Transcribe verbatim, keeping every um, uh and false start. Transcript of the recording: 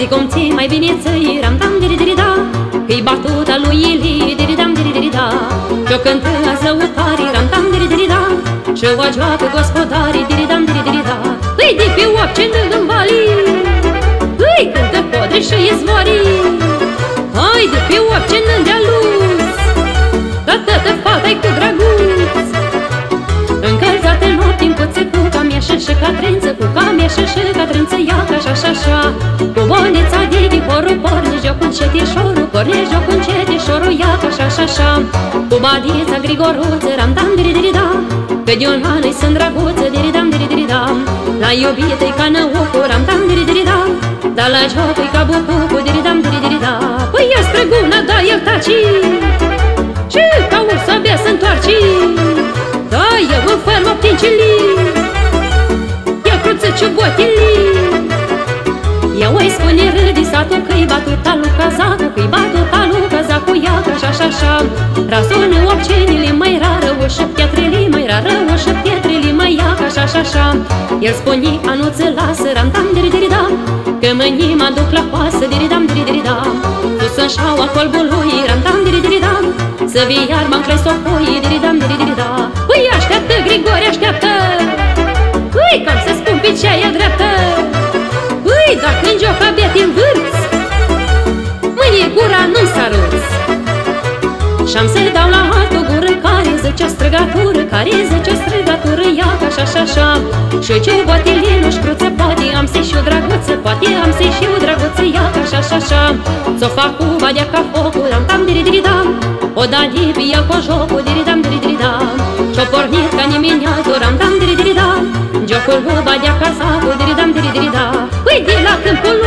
cum ții mai bine țăi, ram-tam diri-diri-da, că-i batuta lui Ili, diri-dam diri-diri-da, și-o cântă zăutarii, ram-tam diri-diri-da, și-o joacă gospodarii, diri-dam diri-diri-da. Îi de pe oapce în valii, îi cântă codre și izvorii, hai de pe oapce în dealuț, ca tătă fata-i cu drăguț. Încălzate noapte în cuțe cu cameșă și catrență, cu cameșă și catrență, ia ca așa-așa-așa. Cu bonița de ghiporul porne joc un cetișorul, porne joc un cetișorul, ia ca așa-așa-așa. Cu badița grigoruță, ram-tam diri-diri-da, că de-un an îi sunt drăguță, diri-dam diri-diri-da. La iubită-i ca năucul, ram-tam diri-diri-da, dar la jocul-i ca butucul, diri-dam diri-diri-da. Păi ia străguna, da, el taci, și ca urs abia s-ntoarci. Da, eu în fermă ptincilii, ia cruță ciubotilii. Ia oi spune râdi satul că-i batuta lui cazacu, că-i batuta lui cazacu, ia ca așa-așa-așa. Razonă obcenile mai rară, ușă pietrele mai rară, ușă pietrele mai, ia ca așa-așa-așa. El spune a nu-ți lasă, ram-tam diri-diri-da, că mâinii mă duc la coasă, diri-dam diri-diri-da. Sus în șaua colbului, ram-tam diri-diri-da, să vii iar m-am-clei socoi, diri-dam diri-diri-da. Păi așteaptă, Grigore, așteaptă, păi cam să spun pe cea e dreaptă. Păi dacă în joc abia te învârți, mâine gura nu-mi săruți. Și-am să dau la altă gură care zice o străgatură, care zice o străgatură, ia ca așa-așa-așa. Și ce botile nu-și cruță, poate am să-i și o drăguță, poate am să-i și o drăguță, ia ca așa-așa-așa. S-o fac cu badea ca focul, ram-tam diri-diri-da, o da dibia cu jocul, diri-dam diri-diri-da. Și-o pornit ca nimeni altul, ram-tam diri-diri-da, jocul cu badea ca sacul, diri-dam diri-diri-da. Păi de la câmpul